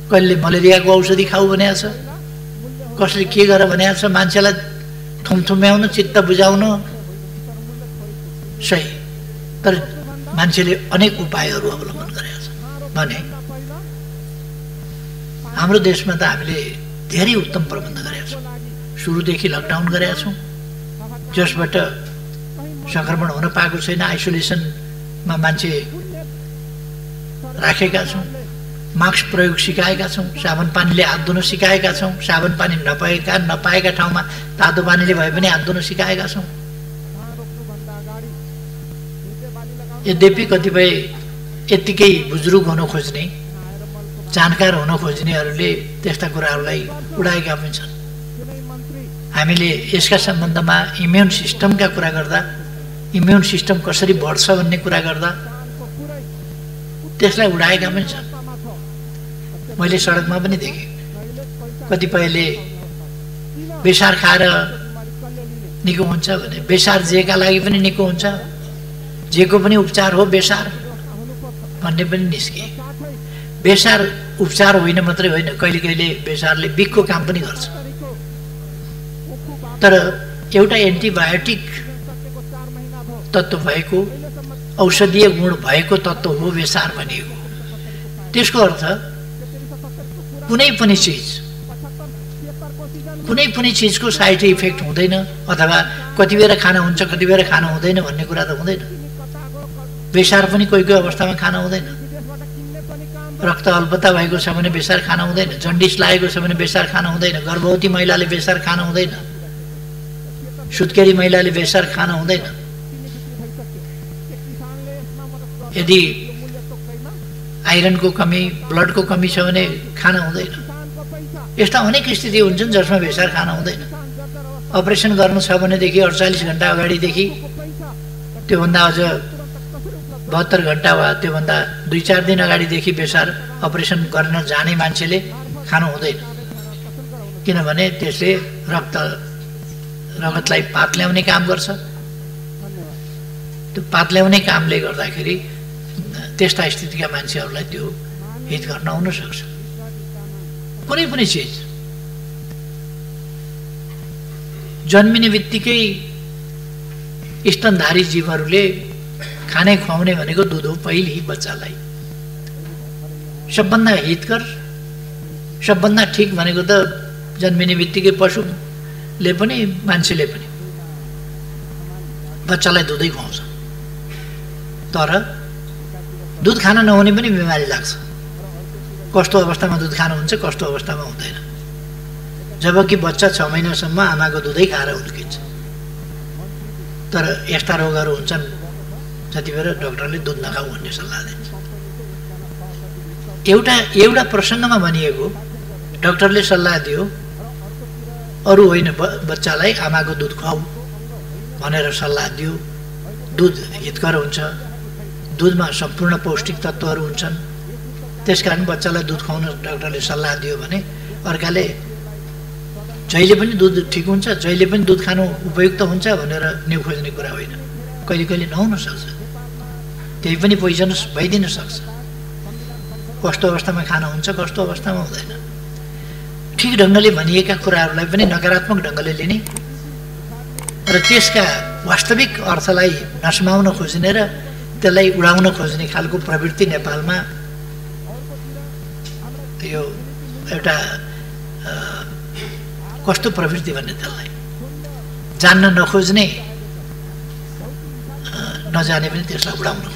कहिले मलेरियाको औषधि खाऊ भनेको छ, कसले के गर भनेको छ, मान्छेलाई थुमथुम्याउन चित्त बुझाउन सही, तर मान्छेले अनेक उपायहरू अवलम्बन गरेका छन् भने हाम्रो देशमा त हामीले धेरै उत्तम प्रबन्ध गरेका छौँ। सुरुदेखि लकडाउन गरेका छौँ, जसबाट संक्रमण हुन पाएको छैन, आइसोलेसनमा मान्छे राखेका छौँ, मास्क प्रयोग सिकाएका छौँ, साबुन पानीले हात धुन सिकाएका छौँ, साबुन पानी नपाएका ठाउँमा तातो पानीले भए पनि हात धुन सिकाएका छौँ। यद्यपि कतिपय यत्तिकै बुजुर्ग हुन खोज्ने, जानकार हुन खोज्नेहरूले त्यस्ता कुराहरूलाई उडाएका पनि छन्। हामीले यसका सम्बन्धमा इम्युन सिस्टमका कुरा गर्दा, इम्युन सिस्टम कसरी बढ्छ भन्ने कुरा गर्दा त्यसलाई उडाएका पनि छन्। मैले सडकमा पनि देखेँ, कतिपयले बेसार खाएर निको हुन्छ भने बेसार जेका लागि पनि निको हुन्छ, जेको पनि उपचार हो बेसार भन्ने पनि निस्के। बेसार उपचार होइन मात्रै होइन, कहिले कहिले बेसारले बिखको काम पनि गर्छ। तर एउटा एन्टिबायोटिक तत्त्व भएको, औषधीय गुण भएको तत्त्व हो बेसार भनिएको। त्यसको अर्थ कुनै पनि चिजको साइड इफेक्ट हुँदैन, अथवा कति बेर खाना हुन्छ कति बेर खाना हुँदैन भन्ने कुरा त हुँदैन। बेसार पनि कोही कोही अवस्थामा खाना हुँदैन। रक्त अल्पता भएको छ भने बेसार खाना हुँदैन, जन्डिस लागेको छ भने बेसार खाना हुँदैन, गर्भवती महिलाले बेसार खाना हुँदैन, सुत्केरी महिलाले बेसार खाना हुँदैन। यदि आइरनको कमी, ब्लडको कमी छ भने खाना हुँदैन। यस्ता अनेक स्थिति हुन्छन् जसमा बेसार खाना हुँदैन। अपरेसन गर्नु छ भनेदेखि 48 घण्टा अगाडिदेखि, त्योभन्दा अझ 72 घण्टा वा त्योभन्दा 2-4 दिन अगाडिदेखि बेसार अपरेसन गर्न जाने मान्छेले खानु हुँदैन, किनभने त्यसले रगतलाई पात ल्याउने काम गर्छ। त्यो पात ल्याउने कामले गर्दाखेरि त्यस्ता स्थितिका मान्छेहरूलाई त्यो हित गर्न हुन सक्छ। कुनै पनि चिज जन्मिने बित्तिकै स्तनधारी जीवहरूले खाने खुवाउने भनेको दुध हो। पहिले बच्चालाई सबभन्दा हितकर, सबभन्दा ठिक भनेको त जन्मिने बित्तिकै पशुले पनि मान्छेले पनि बच्चालाई दुधै खुवाउँछ। तर दुध खान नहुने पनि बिमारी लाग्छ। कस्तो अवस्थामा दुध खानु हुन्छ, कस्तो अवस्थामा हुँदैन। जबकि बच्चा 6 महिनासम्म आमाको दुधै खाएर हुर्किन्छ। तर यस्ता रोगहरू हुन्छन् जति बेला डाक्टरले दुध नखाऊ भन्ने सल्लाह दिन्छ। एउटा प्रसङ्गमा भनिएको, डाक्टरले सल्लाह दियो अरू होइन, बच्चालाई आमाको दुध खुवाऊ भनेर सल्लाह दियो। दुध हितकर हुन्छ, दुधमा सम्पूर्ण पौष्टिक तत्त्वहरू हुन्छन्, त्यसकारण बच्चालाई दुध खुवाउन डाक्टरले सल्लाह दियो भने अर्काले जहिले पनि दुध ठिक हुन्छ, जहिले पनि दुध खानु उपयुक्त हुन्छ भनेर न्यु खोज्ने कुरा होइन। कहिले कहिले नहुन सक्छ, त्यही पनि पोइजनस भइदिन सक्छ। कस्तो अवस्थामा खाना हुन्छ, कस्तो अवस्थामा हुँदैन। ठिक ढङ्गले भनिएका कुराहरूलाई पनि नकारात्मक ढङ्गले लिने र त्यसका वास्तविक अर्थलाई नसमाउन खोज्ने र त्यसलाई उडाउन खोज्ने खालको प्रवृत्ति नेपालमा यो एउटा कस्तो प्रवृत्ति भन्ने, त्यसलाई जान्न नखोज्ने, नजाने पनि त्यसलाई उडाउन